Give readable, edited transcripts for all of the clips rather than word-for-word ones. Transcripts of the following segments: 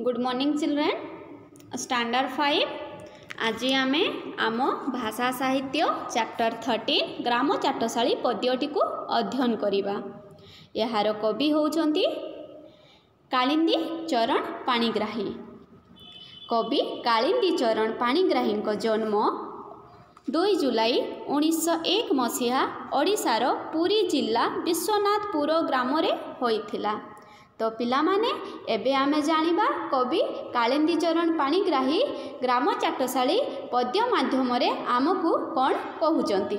Good morning children standard 5 आज आमे आम भाषा साहित्य चैप्टर 13 ग्राम चाटशाली पद्यटी को अध्ययन करिबा। यार कवि होउछंती कालिंदी चरण पाणिग्राही। कवि कालिंदी चरण पाणिग्राही जन्म 2 जुलाई 1901 मसीहा ओडिशार पुरी जिला विश्वनाथपुर ग्राम रे होइथिला। तो पिला माने एबे आमे जानिबा कवि कालिंदी चरण पाणिग्राही ग्राम चाटशाली पद्य माध्यम रे आमकु कोन कहउचंती।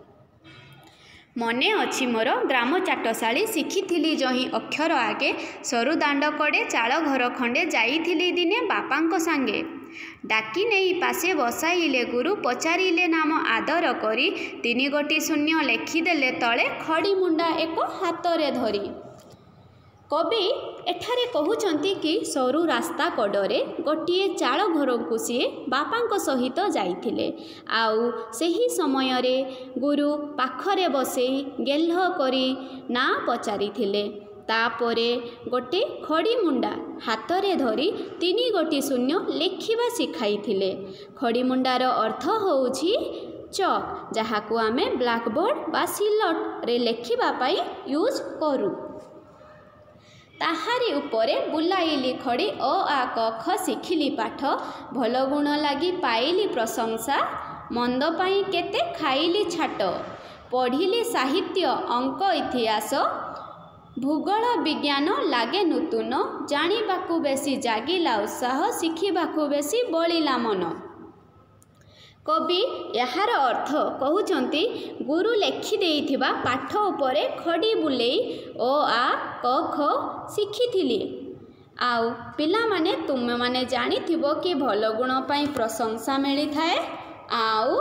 मने अछि मोर ग्राम चाटशाली शिखिथिली जही अक्षर आगे सरु दांड कड़े चाल घर खंडे जाइथिली दिने बापांको सांगे डाकी नहीं पासे बसाइले गुरु पचारिले नाम आदर करी 3 गोटी शून्य लेखिदेले तले खड़ी मुंडा एक हातरे धरी। कवि एठारे कहउचंती कि सरु रास्ता कड़े गोटे चाल घर को सी बापांको सहित जाइथिले आउ सेही समय रे गुरु पाखरे बसे गेल्ह करी ना पचारिथिले। तापरे गोटे खड़ी मुंडा हातरे धरी 3 गोटी शून्य लेखिबा सिखाइथिले। खड़ी मुंडार अर्थ होउछि चक जहाकू आमे ब्लैक बोर्ड बा सिलट रे लेखिबा पाई यूज करू। ताहारी उपरे बुलाइली खड़ी अ आ क ख शिखिली पाठ भल गुण लगी पाइली प्रशंसा मंद पाई केते खाइली छाट पढ़िली साहित्य अंक इतिहास भूगोल विज्ञान लागे नूतन जानिबाकू बेसी जागिला उत्साह शिखिबाकू बेसी बलिला मन। कवि यार अर्थ कहउचंती गुरु लेखि देइथिबा पाठ उपरे खड़ी बुलेई ओ आ क ख शिखिथिली आउ पिला माने तुमे माने जानिथिबो कि भल गुण पई प्रशंसा मिली थाए आउ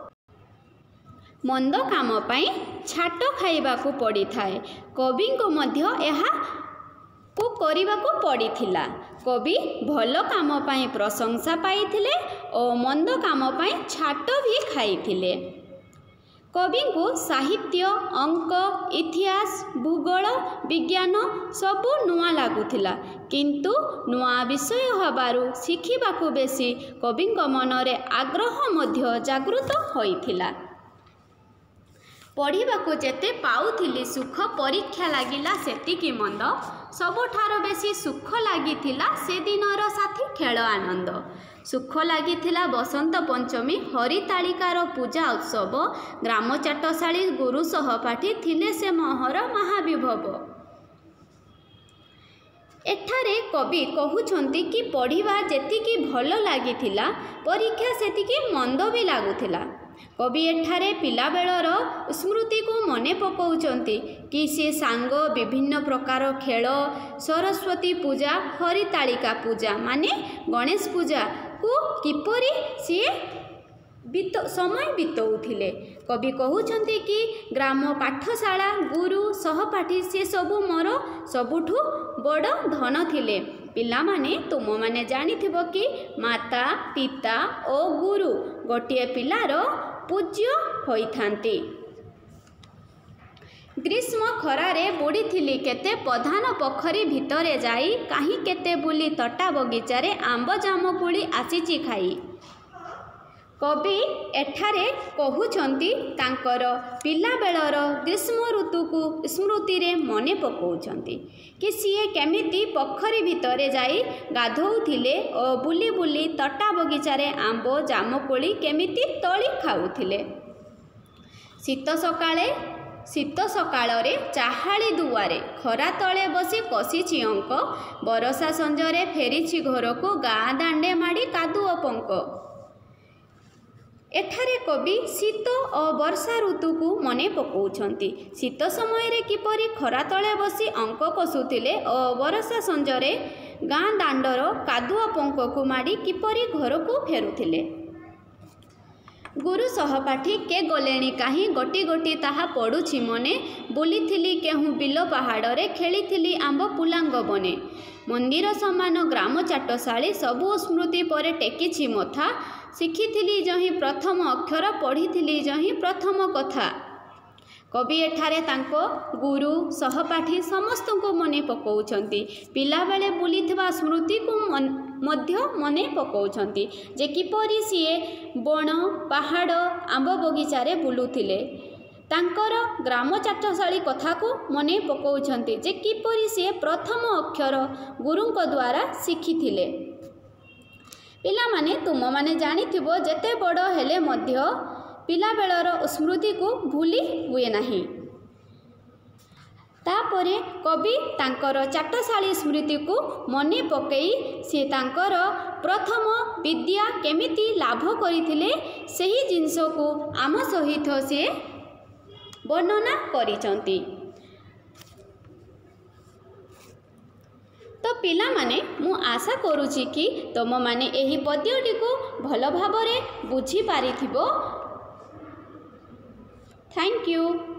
मंद काम पई छाट खाइबाकू पड़ी थाए। कवि को मध्य एहा को करिबाकू पड़ीथिला। कवि भल काम पई प्रशंसा पाइथिले और मंद काम पई छाट भी खाइथिले। कवि को साहित्य अंक इतिहास भूगोल विज्ञान सबू नुआ लागुथिला किंतु नुआ विषय हबारु शिखिबाकू बेसी कवि मनरे आग्रह मध्य जागृत होइथिला। पढ़िबाकू जेते पाउथिली सुख परीक्षा लागिला सेतिकी मंद सबुठारो बेसी सुख लागिथिला से दिनर साथी खेल आनंद। सुख लागिथिला बसंत पंचमी हरितालिकार पूजा उत्सव ग्राम चाटशाली गुरु सहपाठी थिले से महर महाविभव। एठारे कवि कहउछंती कि पढ़िबा जेतिकी भल लागिथिला परीक्षा सेतिकी मंद भी लागुथिला। कवि एठारे पिला बेलर स्मृति को मने पकाउचंती कि से सांग विभिन्न प्रकार खेल सरस्वती पूजा हरितालिका पूजा माने गणेश पूजा को किपरि से समय बितौथिले। कवि कहउछंती कि ग्राम पाठशाला गुरु सहपाठी से सबु मोर सबुठु बड़ धन थिले। पिला माने तुम माने जानिथिबो कि माता पिता और गुरु गोटे पिलार पूज्य होइथांती। ग्रीष्म खरारे बुड़ीथिली केते प्रधान पोखरी भितरे जाई काहीं केते बुली तटा बगीचारे आंब जामकुली आसीची खाई। कवि एठारे कहउछंती तांकर पिला बेलर ग्रीष्म ऋतु को स्मृति रे मने पकाउछंती कि सीए केमिति पोखरी भितरे जाई गाधौथिले और बुली बुली तटा बगीचारे आंब जामकोली केमिति तोली खाउथिले। शीत सकाळे चाहाली दुआरे खरा तले बसी कसिछि अंक बरसा संजरे फेरिछि घर को गाँ दांडे माड़ी कादुओ पंक। एठारे कवि शीत और वर्षा ऋतु को मने पकाउछंती। शीत समय रे किपरि खरा तले बसी अंक कसुथिले और वर्षा संजरे गाँ दांडर कादुओ पंक को माड़ी किपरि घर को फेरुथिले। गुरु सहपाठी के गलेणी काहीं गोटी गोटी ताहा पड़ुछि मने बुलीथिली केहू बिलो पहाड़े खेलीथिली आंब पुलांग बने। मंदिर समान ग्राम चाटशाली सबु स्मृति परे टेकिछि मथा शिखिथिली जही प्रथम अक्षर पढ़िथिली जही प्रथम कथा। कवि एठारे तांको गुरु सहपाठी समस्त को मने पकाउछंती पिलाबेले बुलीथिबा स्मृति को मध्य मने पकाउछंती जे किपरि सिए बण पहाड़ आंब बगीचारे बुलुथिले तांकर ग्राम चाटशाली कथा को मने पकाउछंती जे किपरि सिए प्रथम अक्षर गुरुंक द्वारा शिखिथिले। पिला माने तुम माने जानिथिबो जेते बड़ हेले मध्य पिला बेलर स्मृति को भूली हुए नहीं। तापरे कवि तांकर चाटशाली स्मृति को मने पकई से तांकर प्रथम विद्या केमिति लाभ करिथिले सेही जिंस को आम सहित से वर्णना करिसंती। तो पिला माने मु आशा करूची कि तुम माने एही पद्यटी को भल भाबरे बुझी पारिथिबो। Thank you.